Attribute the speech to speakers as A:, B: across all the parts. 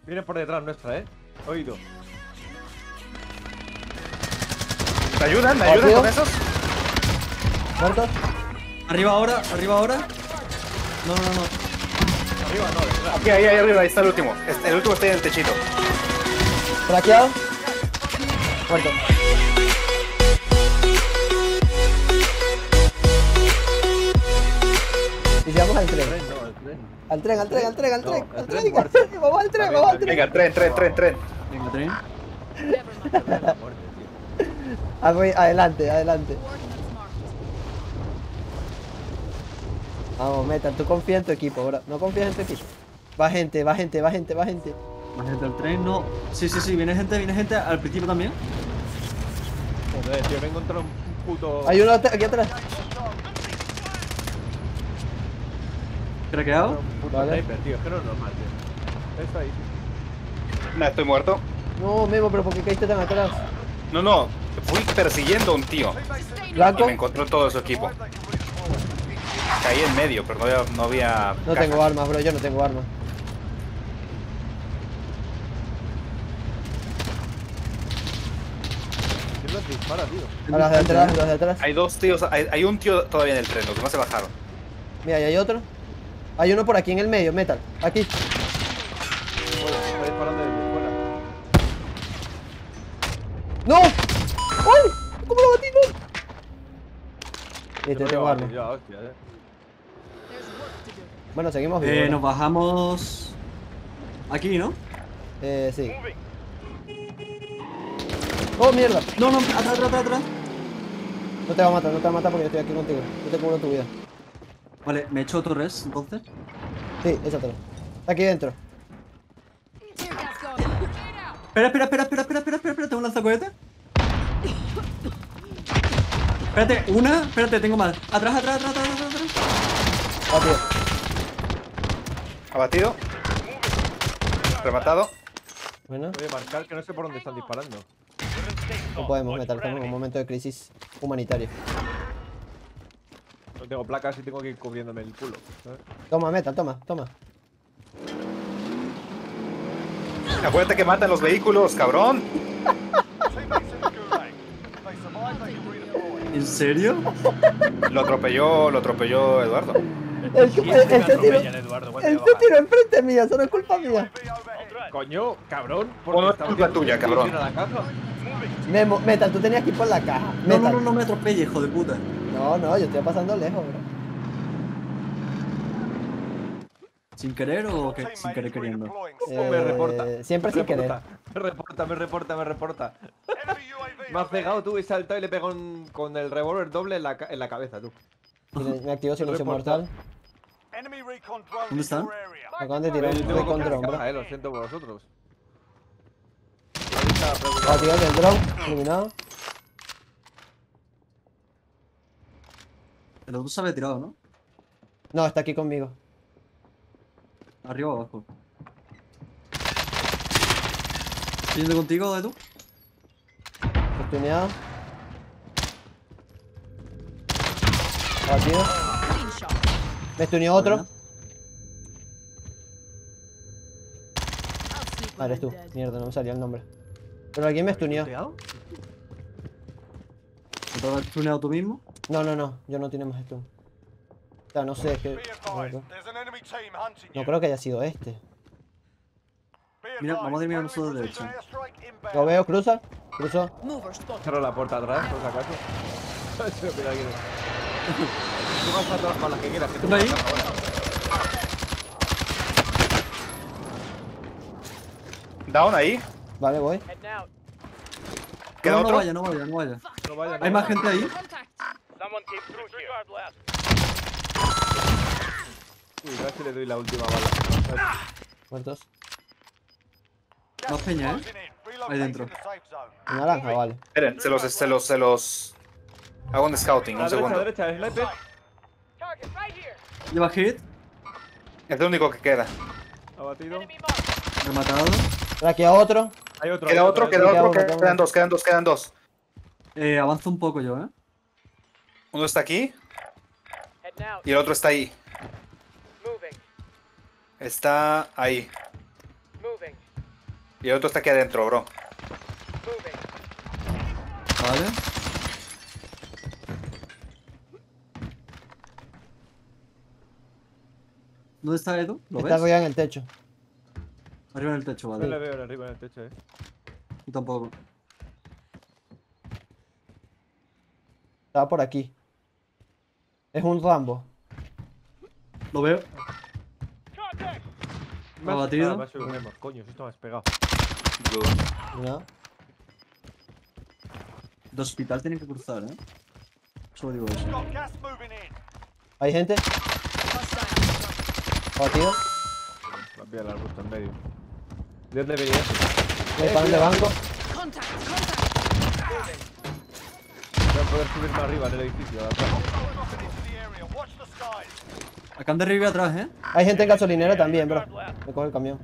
A: Viene por detrás nuestra, Oído.
B: ¿Me ayudan? ¿Me ayudan con esos?
C: ¿Muertos?
D: Arriba ahora, arriba ahora. No.
A: Arriba no, detrás.
B: Aquí, ahí arriba, ahí está el último. El último está ahí en el techito.
C: Craqueado. Muerto. Y llegamos al tren.
A: No, el tren.
C: Al tren.
A: No, el tren
C: Vamos al tren, vamos al tren.
B: Venga, tren.
D: Venga, tren.
A: La muerte, tío.
C: Adelante. Vamos, Metal, tú confía en tu equipo, bro. No confías en tu equipo. Va gente.
D: Más gente al tren, no. Sí, viene gente al principio también.
A: Joder, tío, me he encontrado un puto.
C: Hay uno aquí atrás.
D: Craqueado.
A: Un puto
C: Vale.
A: sniper, tío. Es que no es normal, tío. Está ahí.
B: Nah, estoy muerto.
C: No, Memo, pero ¿por qué caíste tan atrás?
B: No. Fui persiguiendo a un tío. Y
C: Blanco.
B: me encontró todo su equipo. Caí en medio, pero no había.
C: No tengo armas, bro. Yo no tengo armas.
A: ¿Quién los dispara, tío?
C: A los de atrás.
B: Hay dos tíos. Hay un tío todavía en el tren, los demás se bajaron.
C: Mira, y hay otro. Hay uno por aquí en el medio, Metal. Aquí.
A: Joder, me está disparando desde fuera.
C: ¡No! ¡Ay! ¿Cómo lo batí? No. Listo, tengo armas.
A: Ya, hostia,
C: Bueno, seguimos vivos.
D: Nos bajamos. Aquí, ¿no?
C: Sí. ¡Oh, mierda!
D: No, atrás.
C: No te va a matar porque yo estoy aquí contigo. Yo te cubro tu vida.
D: Vale, me echo otro res, entonces.
C: Sí, échatelo. Está aquí dentro.
D: Espera, tengo un lanzacohete. Espérate, tengo más. Atrás.
C: Batido.
B: Abatido. Rematado.
C: Bueno,
A: Voy a marcar que no sé por dónde están disparando.
C: no podemos meter. Estamos en un momento de crisis humanitaria.
A: No tengo placas y tengo que ir cubriéndome el culo, ¿sabes?
C: Toma, Metal, toma.
B: Acuérdate que matan los vehículos, cabrón.
D: ¿En serio?
B: Lo atropelló Eduardo.
C: El
A: ¿Quién
C: que
A: te
C: tiró
A: atropellan, Eduardo? ¿Cuánto te bajas?
C: enfrente mía, eso no es culpa mía.
A: Coño, cabrón.
B: O no es
A: estaba
B: culpa
A: haciendo
B: tuya,
A: un
B: cabrón.
A: tiro a la caja.
C: Memo, Metal, tú tenías que ir por la caja. Metal.
D: No me atropelle, hijo de puta.
C: No, yo estoy pasando lejos, bro.
D: ¿Sin querer o qué? Sin querer queriendo.
A: Me reporta.
C: Siempre sin querer.
A: Me reporta. Me has pegado tú, he saltado y le pegó con el revólver doble en la cabeza, tú.
C: Me activó silencio
A: Reporta.
C: mortal.
D: ¿Dónde están?
C: Me acaban de tirar
A: Yo
C: un
A: tengo
C: con
A: que
C: dron, bro.
A: caja, lo siento por vosotros.
C: Batido del dron, eliminado.
D: El otro se había tirado, ¿no?
C: No, está aquí conmigo.
D: Arriba o abajo. ¿Yendo contigo, Edu?
C: Oportunidad. Batido. Me estuneó otro.
D: Buena.
C: Ah, eres tú. Mierda, no me salía el nombre. Pero alguien me estuneó.
D: ¿No te has tuneado tú mismo?
C: No, yo no tiene más stun. O sea, no sé, es que... No creo que haya sido este.
D: Mira, vamos a terminar nosotros de derecha.
C: Lo veo, cruzó.
A: Cerro la puerta atrás, por si acaso. Mira aquí. Tú vas a todas con las que quieras, que tú
D: ¿Está ahí?
A: vas ahora.
B: Down ahí.
C: Vale, voy.
B: ¿Queda
D: No
B: otro?
D: vaya.
A: No vaya, no
D: ¿Hay más
A: vaya.
D: gente ahí?
A: Uy, casi le doy la última bala.
C: Muertos.
D: Más peña, ¿eh? Ahí dentro.
C: Naranja, vale.
B: Esperen, se los... Hago un scouting,
A: A
B: un
A: la
B: segundo.
A: derecha, sniper.
D: Lleva hit.
B: Es el único que queda.
A: Abatido.
D: Rematado.
C: Aquí a otro.
A: Hay otro.
B: Queda otro,
C: queda uno.
B: quedan dos.
D: Avanzo un poco yo, ¿eh?
B: Uno está aquí y el otro está ahí. Está ahí. Y el otro está aquí adentro, bro.
D: Vale. ¿Dónde está Edu? ¿Lo
C: Está
D: ves?
C: arriba en el techo.
D: Arriba en el techo,
A: No
D: vale.
A: le veo arriba en el techo,
D: Yo tampoco.
C: Estaba por aquí. Es un Rambo.
D: Lo veo.
A: Me has
D: batido.
A: me has subido un Emo. Coño, eso está más pegado.
B: Good.
C: Mira.
D: De hospital tienen que cruzar, ¿eh? Solo digo eso.
C: ¿Hay gente? Batido.
A: Me ha pillado el arbusto en medio. ¿De dónde venía?
C: Me paran de banco.
A: Voy a poder subir más arriba en el edificio.
D: Acaban de revivir atrás, ¿eh?
C: Hay gente en gasolinera también, bro. Me coge el camión.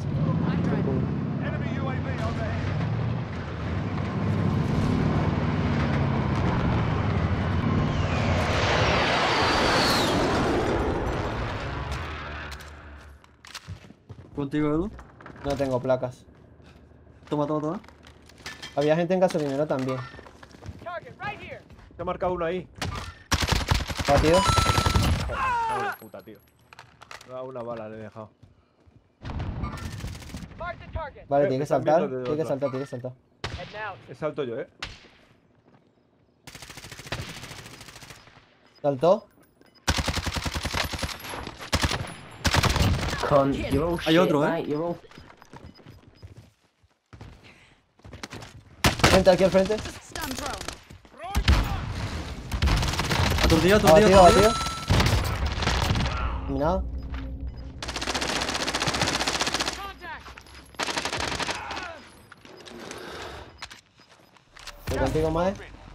D: Contigo, Edu.
C: No tengo placas.
D: Toma, toma, toma.
C: Había gente en gasolinera también.
A: Se ha marcado uno ahí.
C: Batido.
A: Joder, la puta, tío. Una bala le he dejado.
C: Vale, tiene que
A: están
C: saltar.
A: viendo desde
C: Tiene que
A: otro.
C: saltar, tiene que saltar.
A: He salto yo,
C: Saltó.
D: Hay otro, ¿eh?
C: Gente aquí al frente.
D: Aturdido, aturdido,
C: Abatido,
D: aturdido.
C: abatido. Terminado. Estoy contigo, Mae.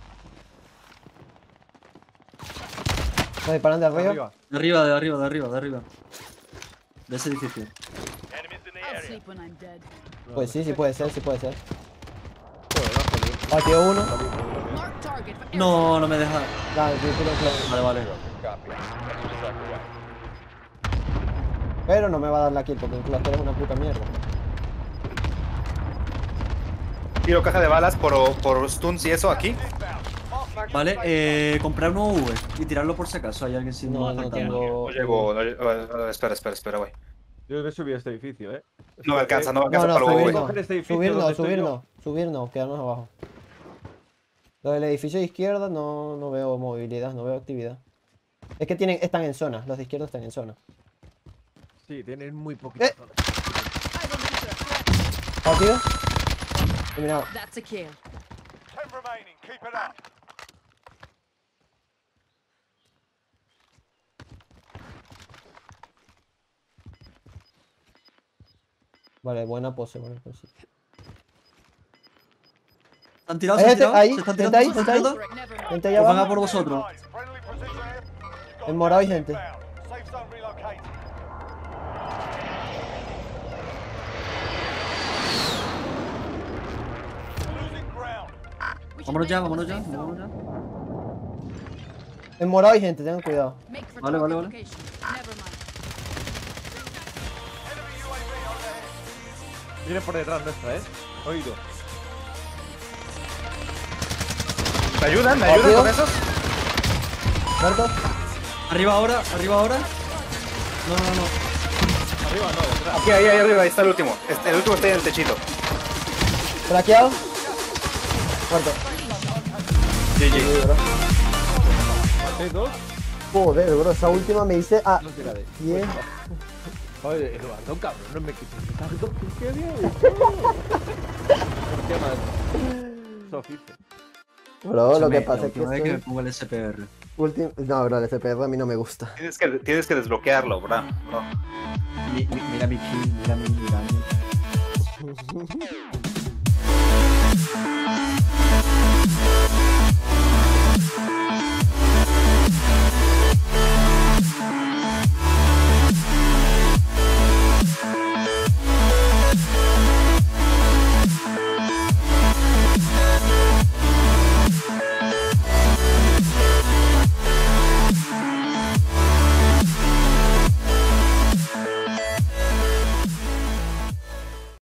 C: Me disparan de arriba.
A: Arriba.
D: De arriba, de arriba, de arriba, de arriba. De ese edificio.
C: Pues sí, sí puede ser, sí puede ser.
A: Joder, no, joder.
C: Batió uno.
D: No, no me deja.
C: Dale, título claro.
D: Vale, vale.
C: Pero no me va a dar la kill porque el cluster es una puta mierda.
B: Tiro caja de balas por stuns y eso aquí.
D: Vale, comprar un OV y tirarlo por si acaso. Hay alguien sin.
C: No, no tengo.
B: No llego, espera, güey.
A: Yo me subí a este edificio,
B: No me alcanza, no me
C: No,
B: alcanza
C: no,
B: para
C: subir
B: el
C: no.
B: OV.
A: Coger este edificio
C: Subir no,
A: donde estoy
C: subir
A: yo.
C: no. Subir no, quedarnos abajo. Lo del edificio de izquierda no veo movilidad, no veo actividad. Es que están en zona, los de izquierda están en zona.
A: Sí, tienen muy poquita zona.
C: ¿Partido? Terminado.
E: That's a kill.
C: Vale, buena pose, buena pose.
D: ¿Han tirado?
C: Hay
D: ¿Se han
C: gente
D: tirado?
C: ahí,
D: ¿Se están
C: gente
D: tirando?
C: ahí,
D: ¿Se están
C: gente ahí.
D: tirando?
C: Gente allá
D: Pues van a
C: abajo.
D: por vosotros.
C: En morado hay gente.
D: Vámonos ya, vámonos ya, vámonos ya.
C: En morado hay gente, tengan cuidado.
D: Vale, vale, vale.
A: Viene por detrás nuestra, Oído.
B: ¿Me ayudan? ¿Me
C: ¿Partido?
B: ayudan con esos?
C: ¿Muerto?
D: Arriba ahora, arriba ahora. No, no, no.
A: Arriba no, detrás.
B: Aquí, ahí arriba, ahí está el último. El último está ahí en el techito.
C: Flaqueado. Muerto.
B: GG.
A: ¿Hay dos?
C: Joder, bro, esa última me hice a
A: No tira de.
C: 10.
A: Joder, Eduardo, cabrón, no me quites. ¿Qué bien? ¿Qué más? Sofice.
C: Bro, lo que
D: Escúchame,
C: pasa
D: la
C: es que
D: última vez que me
C: estoy...
D: pongo el SPR.
C: No, bro, el FPR a mí no me gusta.
B: Tienes que desbloquearlo, bro.
D: Mira mi kill, mira mi.